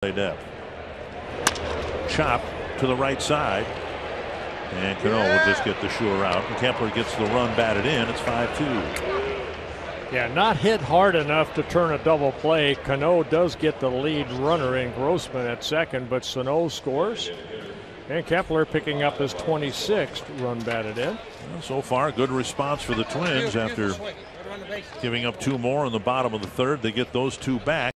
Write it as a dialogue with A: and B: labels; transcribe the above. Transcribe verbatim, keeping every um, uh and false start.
A: depth. Chop to the right side. And Cano will just get the sure out. And Kepler gets the run batted in. It's five two.
B: Yeah, not hit hard enough to turn a double play. Cano does get the lead runner in Grossman at second, but Sano scores. And Kepler picking up his twenty-sixth run batted in.
A: Well, so far, good response for the Twins after giving up two more in the bottom of the third. They get those two back.